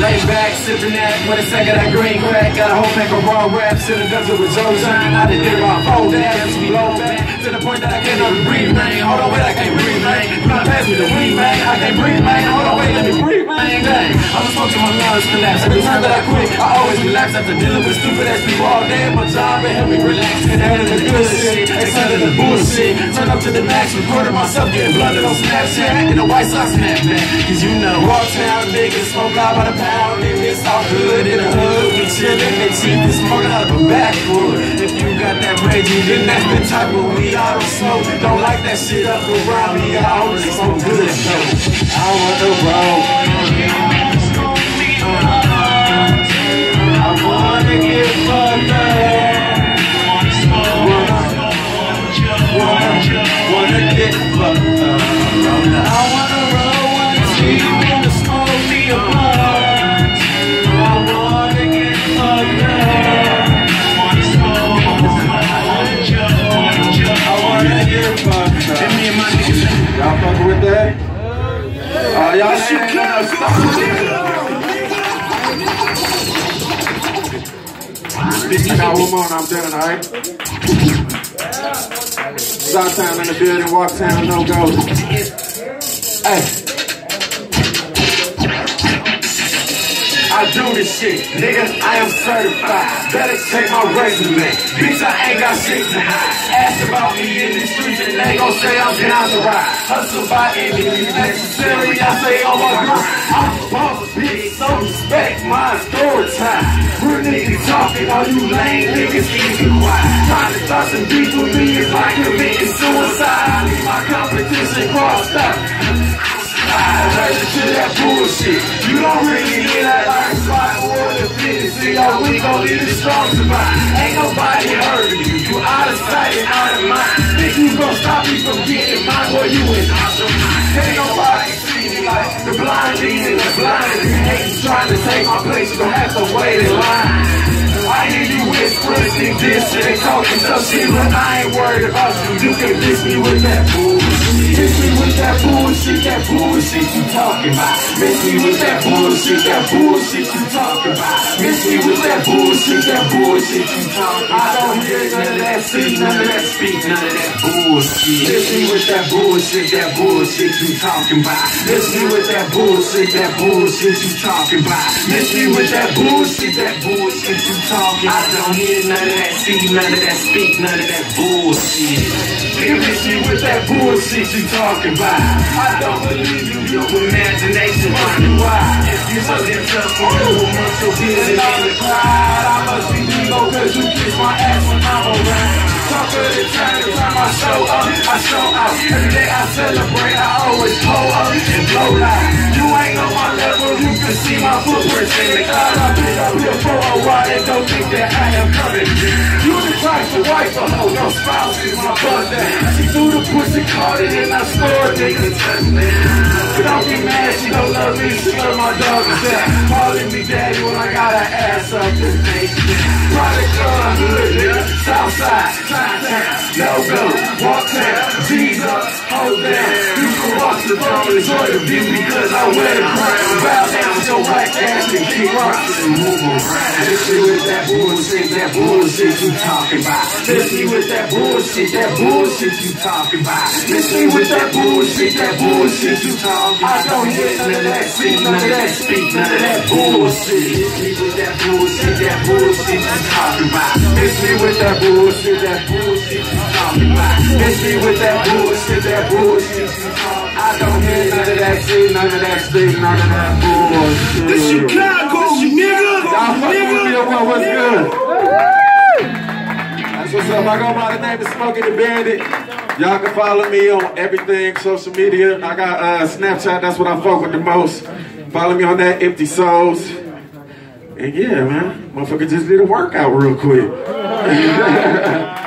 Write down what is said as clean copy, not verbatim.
Lay back, sipping that with a sack of that green crack. Got a whole pack of raw raps in the guns with Zozine. I done did about 4 dabs, me low back to the point that I can't even breathe, man. Hold on, wait, I can't breathe, man. Try to pass me the weed, man. I can't breathe, man. Hold on, wait, let me breathe, man. Dang, I'm smoking my lungs collapse. Every time that I quit, I always relapse after dealing with stupid ass people all day. My job and help me relax. And that is the good shit, instead of the bullshit. Turn up to the max, recording myself getting blunted on Snapchat in a white sock snapback. Cause you know, Walktown niggas smoke out by the pound, and it's all good in the hood. We chillin', they cheap and smoking out of a backwood. If you got that Reggie, then that's the type of weed I don't smoke. Don't like that shit up around me, I only smoke good shit. I want the road. I wanna get fucked up. Wanna get fucked up. I wanna roll, wanna see, wanna smoke me a blunt. I wanna get fucked up. I wanna get fucked up. And me and my niggas. Y'all fucking with that? Y'all shit I got one more and I'm done, alright? Southtown in the building, Walktown, no go. Hey. I do this shit, nigga, I am certified. Better check my resume, bitch, I ain't got shit to hide. Ask about me in the streets and they gon' say I'm down to ride. Hustle by any means necessary, I say on my grind. I'm a boss, bitch, so respect my story time. Real niggas talking, all you lame niggas keep it quiet. Trying to start some beef with me is like committing suicide. My competition crossed up. Allergic to that bullshit. You don't really hear that like spot or the fitness. See how we gon' leave it strong survive. Ain't nobody hurting you. You out of sight and out of mind. Think you gon' stop me from getting mine? Boy, you in out your mind. Ain't nobody see me like the blind leading the blind. If you hate trying to take my place, you gon' have to wait in line. I hear you whispering, think this and talking tough shit, but I ain't worried about you. You can diss me with that bullshit. Diss me with that bullshit you talking about. Miss me with that bullshit you talking about. Miss me with that bullshit you talking about. I don't hear none of that, see none of that, speak none of that bullshit. Miss me with that bullshit you talking about. Miss me with that bullshit you talking about. Miss me with that bullshit you talking. I don't hear none of that, see none of that, speak none of that bullshit. Nigga, miss me with that bullshit you talking about. I don't believe you, your imagination running wild. If you so damn tough for you, must so busy in the crowd. I must be ego cause you kiss my ass when I'm around. Talk of the time I show up, I show out. Every day I celebrate, I always pull up and blow loud. You ain't on my level, you can see my footprints in the cloud. I've been up here for a while and don't think that I am coming. You the type to wife a hoe, no spouse is my brother. She threw the pussy, caught it and I scored, nigga, touchdown. Don't get mad, she don't love me, she love my dog to death. Calling me daddy when I got her ass up this nation. Product club, hood, nigga, Southside, Southtown, no go, Walktown, G's up, hold down. You can watch the phone, enjoy the view because I wear the crown. Bow down, show right ass and keep rocking and move around. Miss me with that bullshit you talking about. Miss me with that bullshit you talking about. Miss me with that bullshit you talking about. I don't hear none of that, see none of that, speak none of that bullshit. Miss me with that bullshit you talking about. Miss me with that bullshit you talking about. Miss me with that bullshit you talking about. I don't hear none of that, see none of that, speak none of that bullshit. This Chicago, nigga! Y'all fucking with me or what's good? That's what's up. I go by the name of Smokey the Bandit. Y'all can follow me on everything, social media. I got Snapchat, that's what I fuck with the most. Follow me on that, Empty Souls. And yeah, man, motherfucker just did a workout real quick.